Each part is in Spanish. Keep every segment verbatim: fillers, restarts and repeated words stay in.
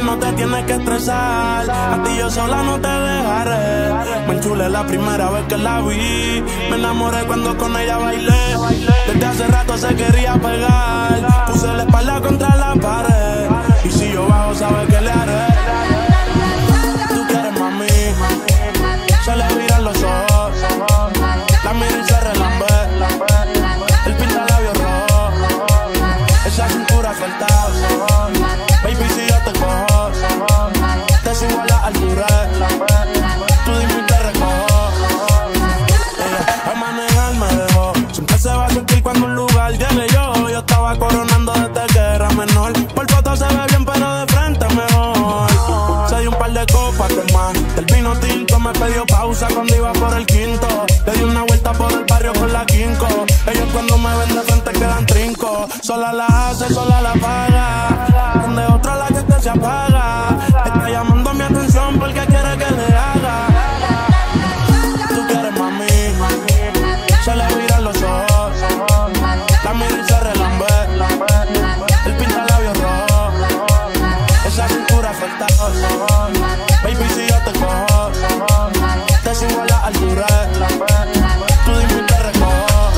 no te tienes que estresar. A ti yo sola no te dejaré. Me enchulé la primera vez que la vi. Me enamoré cuando con ella bailé. Desde hace rato se quería pegar. Puse la espalda contra la pared. Y si yo bajo, sabes que le haré. Tú quieres mami, se le viran los ojos. La mira y se relambe. El pinta labios rojo. Esa cintura suelta. Baby, si yo te cojo, te subo a la altura. Tú dime y te recojo. Ella a manejar me dejó. Siempre se va a sentir cuando un lugar llegue yo. Yo estaba coronando desde que era menor. Por foto se ve bien, pero de frente mejor. Se dio un par de copas de más. El vino tinto me pidió pausa cuando iba por el quinto. Le di una vuelta por el barrio con la quinco. Ellos cuando me ven de frente quedan trinco. Sola la hace, sola la paga. Donde otra la que te se apaga. Está llamando mi atención porque quiere que le haga. Tú quieres mami, se le viran los ojos. La mira y se relambe. El pinta labios rojo. Esa cintura suelta. Baby, si yo te cojo, te subo a la altura. Tú dime y te recojo.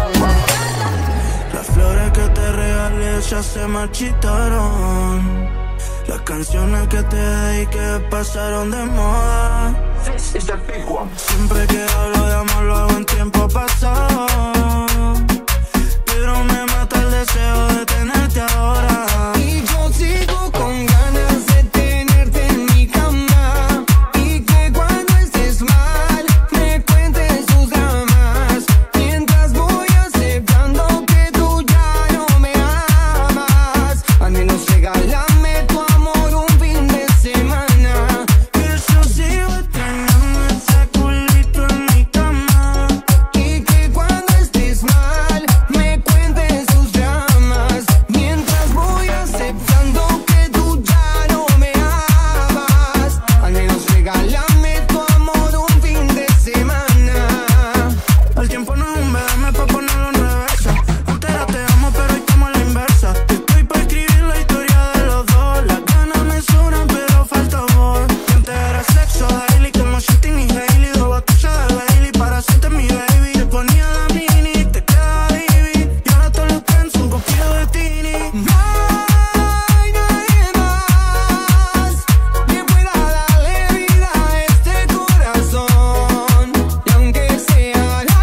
Las flores que te regalé ya se marchitaron. Las canciones que te di que pasaron de moda. Siempre que hablo de amor lo hago en tiempo pasado. Pero me mata el deseo de tenerte ahora. Y yo sigo con ganas de tenerte en mi cama. Y que cuando estés mal me cuentes tus dramas. Mientras voy aceptando que tú ya no me amas. Al menos regálame tu amor un fin de semana. Que yo sigo extrañando ese culito en mi cama. Y que cuando estés mal me cuentes tus dramas. Mientras voy aceptando que tú ya no me amas. Al menos regálame tu amor un fin de semana. El tiempo no es un verme pa' ponerlo en reversa. Antes era te amo, pero hoy tomo la inversa. Estoy pa' escribir la historia de los dos. Las ganas me sobran, pero falta voz. Y antes era sexo daily, como Shitting y Hailey. Dos botellas de Bailey para hacerte mi baby. Te ponía la mini, te quedaba baby. Y ahora todos los trends un poquito de tini. No hay nadie más que pueda darle vida a este corazón. Y aunque sea la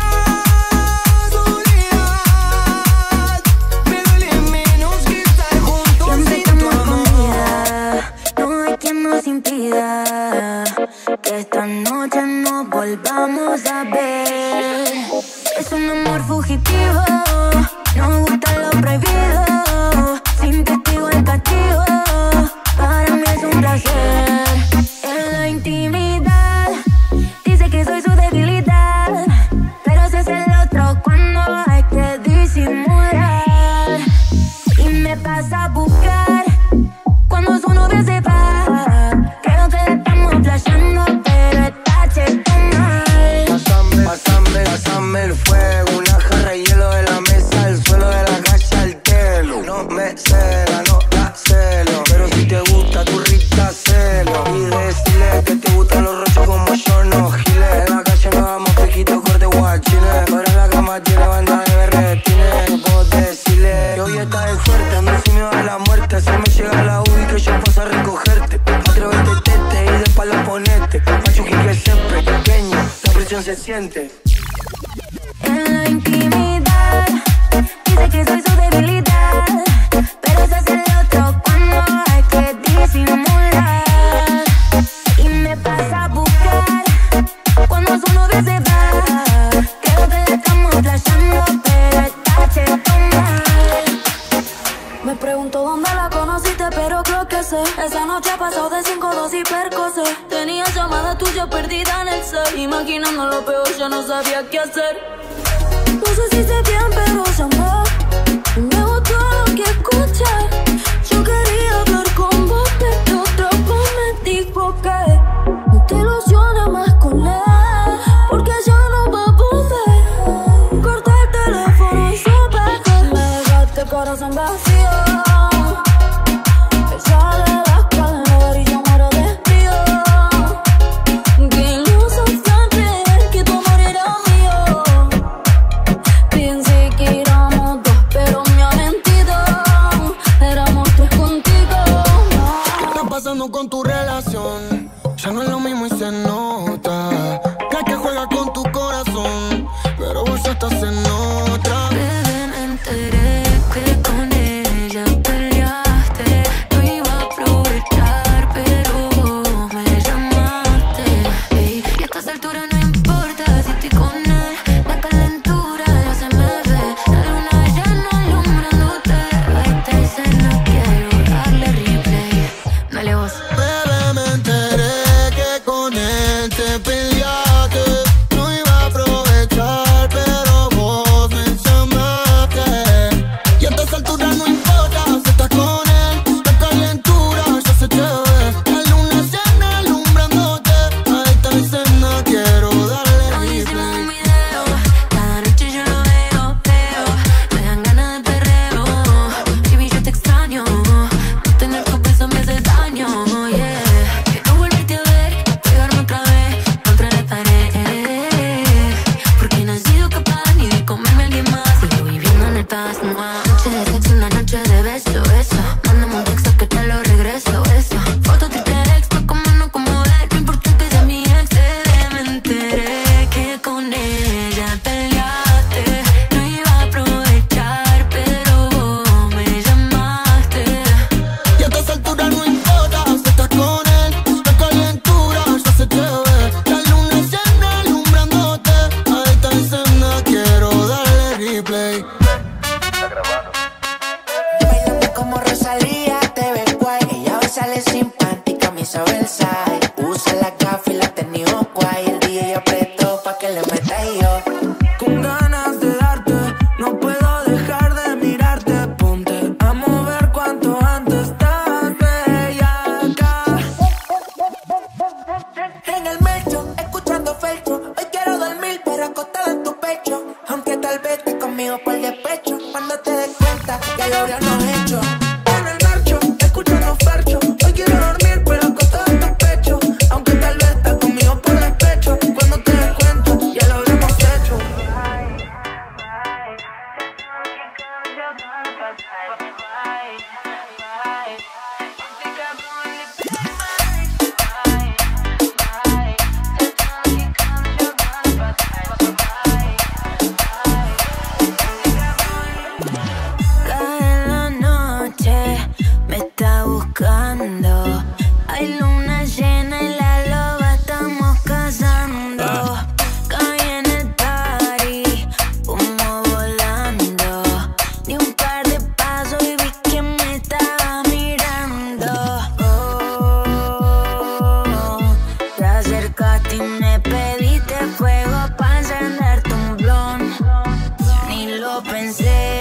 soledad, me duele menos que estar juntos Siempre sin tu estamos amor. escondidas, no hay quien nos impida que esta noche nos volvamos a ver. Es un amor fugitivo, nos gusta lo prohibido. Sin testigo el castigo, para mí es un placer. En la intimidad, dice que soy su debilidad, pero se hace el otro cuando hay que disimular. Y me pasa a buscar cuando su novia se va. Creo que le estamos flasheando, pero está cheto mal. Pásame, pásame, pásame el fuego. Una jarra de hielo de la mesa al suelo, de la calle al telo. No me cela, no la celo, pero si te gusta tu rica celo. Y decirle que te gustan los rochos como yo, no giles. En la calle nos damos piquito, corte guachines. Ahora la cama tiene banda de berretines. No puedo decirle que hoy estás de suerte. Ando sin miedo a la muerte. Si me llega la U y que yo paso a recogerte. Atrévete, tete, y de palo ponete. Machuqui que siempre pequeño, la presión se siente. En la intimidad, dice que soy su debilidad, pero se hace el otro cuando hay que disimular. Y me pasa a buscar cuando su novia se va. Creo que le estamos flasheando, pero está cheto mal. Me pregunto dónde la conociste, pero creo que sé. Esa noche pasó de cinco, dos y percocé. Tenía llamada tuya perdida en el cel. Imaginando lo peor, yo no sabía qué hacer. No sé si sé bien, pero llamó y me gustó lo que escuché. Yo quería hablar con vos, pero otra voz me dijo que no te ilusiones más con él, porque ya no va a poder. Corté el teléfono y supe que me dejaste el corazón vacío. Echarle las calles. estás en otra. Bebé, me enteré que con ella peleaste. Lo iba a aprovechar, pero vos me llamaste. Ey, y a estas alturas no importa si estoy con él. La calentura ya se me ve. La luna llena alumbrándote. A esta escena quiero darle replay. Dale vos. Bebé, me enteré que con él te peleaste. No iba a aprovechar, pero vos me llamaste. Y a estas alturas no importa si estás con él. La calentura ya se te ve. La luna llena alumbrándote. A esta escena quiero darle Nos hicimos replay. un video. Cada noche yo lo veo, veo. Me dan ganas de perreo. Baby, yo te extraño. No tener tu beso me hace daño, yeah. Quiero volverte a ver, pegarme otra vez contra la pared. Porque no he sido capaz ni de comerme a alguien más. Sigo viviendo en el past, no. Noche de sexo, una noche de beso, eso. Mándame un texto que te lo regreso, eso. Foto triple X, pa' como no como ver. No importa que sea mi ex, bebé, me enteré que con ella peleaste. No iba a aprovechar, pero vos me llamaste. Y a estas alturas no importa si estás con él. La calentura ya se te ve. La luna llena alumbrándote. A esta escena quiero darle replay. Bailando como Rosalía, te ves guay. Ella hoy sale sin panty, camisa Versace. Usa la gafa y la tenis guay. El D J apretó pa' que le meta yo. Con ganas de darte, no puedo dejar de mirarte. Ponte a mover cuanto antes, estás bellaca. En el metro, escuchando felcho. Hoy quiero dormir, pero acostada en tu pecho. Aunque tal vez estés conmigo por despecho. Cuando te des cuenta, ya lo habríamos hecho. En el marcho, escuchando fercho. Hoy quiero dormir, pero acostada en tu pecho. Aunque tal vez estés conmigo por despecho. Cuando te des cuenta, ya lo habríamos hecho. Cae la noche, me está buscando. Hay luna llena y la loba estamos cazando. Caí en el party, humo volando. Di un par de pasos y vi que me estaba mirando. Oh, te acercaste y me pediste fuego pa' encenderte un blon. Ni lo pensé,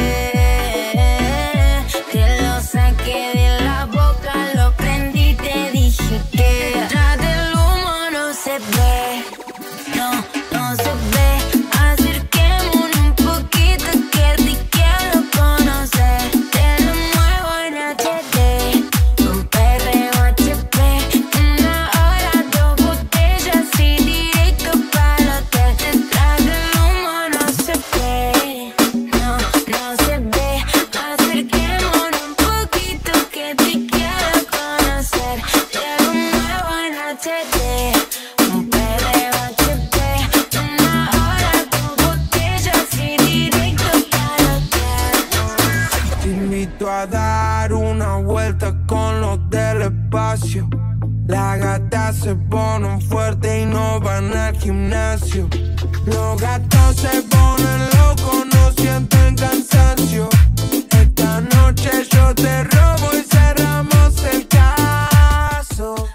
que lo saqué de la boca, lo prendí, te dije que detrás del humo no se ve, no, no se ve. Acerquémonos un poquito que te quiero conocer. Te lo muevo en H D, un perreo H P. Una hora, dos botellas y directo para el hotel. Detrás del humo no se ve, no, no se ve. Acerquémonos un poquito que te quiero conocer. Te lo muevo en H D, un perreo H P. Una hora, dos botellas y directo para el hotel. Te invito a dar una vuelta con los del espacio. Las gatas se ponen fuertes y no van al gimnasio. Los gatos se ponen locos, no sienten cansancio. Esta noche yo te robo y cerramos el caso.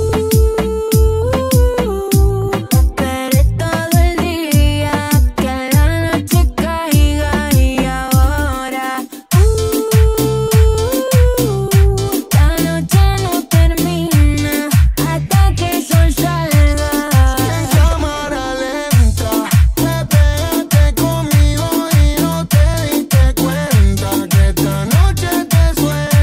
Esperé todo el día que la noche caiga y ahora la noche no termina hasta que el sol salga. En cámara lenta, te pegaste conmigo y no te diste cuenta que esta noche te suelta.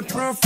prefiero.